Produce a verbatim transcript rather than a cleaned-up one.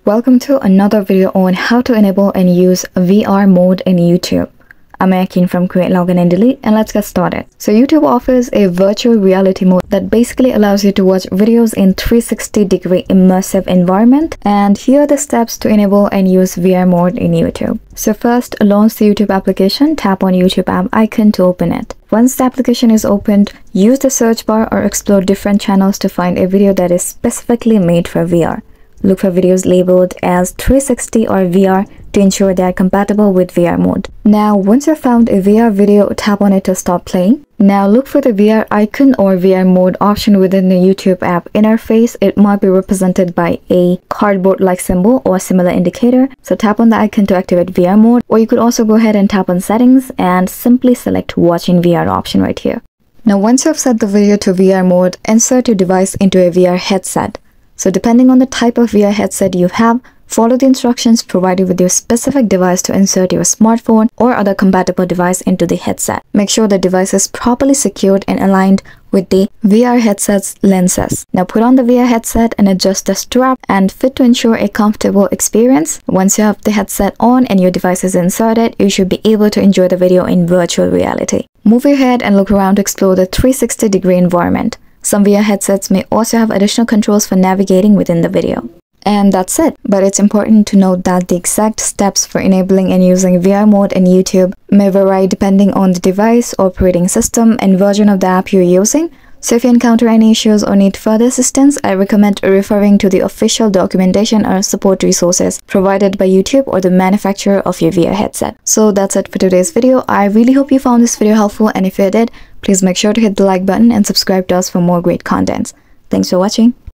Welcome to another video on how to enable and use V R mode in YouTube. I'm Akin from Create, Login and Delete, and let's get started. So YouTube offers a virtual reality mode that basically allows you to watch videos in three sixty degree immersive environment, and here are the steps to enable and use V R mode in YouTube. So first, launch the YouTube application, tap on YouTube app icon to open it. Once the application is opened, use the search bar or explore different channels to find a video that is specifically made for V R. Look for videos labeled as three sixty or V R to ensure they are compatible with V R mode. Now, once you've found a V R video, tap on it to stop playing. Now look for the V R icon or V R mode option within the YouTube app interface. It might be represented by a cardboard-like symbol or similar indicator. So tap on the icon to activate V R mode, or you could also go ahead and tap on settings and simply select watch in V R option right here. Now once you have set the video to V R mode, insert your device into a V R headset. So depending on the type of V R headset you have, follow the instructions provided with your specific device to insert your smartphone or other compatible device into the headset. Make sure the device is properly secured and aligned with the V R headset's lenses. Now put on the V R headset and adjust the strap and fit to ensure a comfortable experience. Once you have the headset on and your device is inserted, you should be able to enjoy the video in virtual reality. Move your head and look around to explore the three sixty degree environment. Some V R headsets may also have additional controls for navigating within the video. And that's it. But it's important to note that the exact steps for enabling and using V R mode in YouTube may vary depending on the device, operating system, and version of the app you're using. So if you encounter any issues or need further assistance, I recommend referring to the official documentation or support resources provided by YouTube or the manufacturer of your V R headset. So that's it for today's video. I really hope you found this video helpful, and if you did, please make sure to hit the like button and subscribe to us for more great contents. Thanks for watching.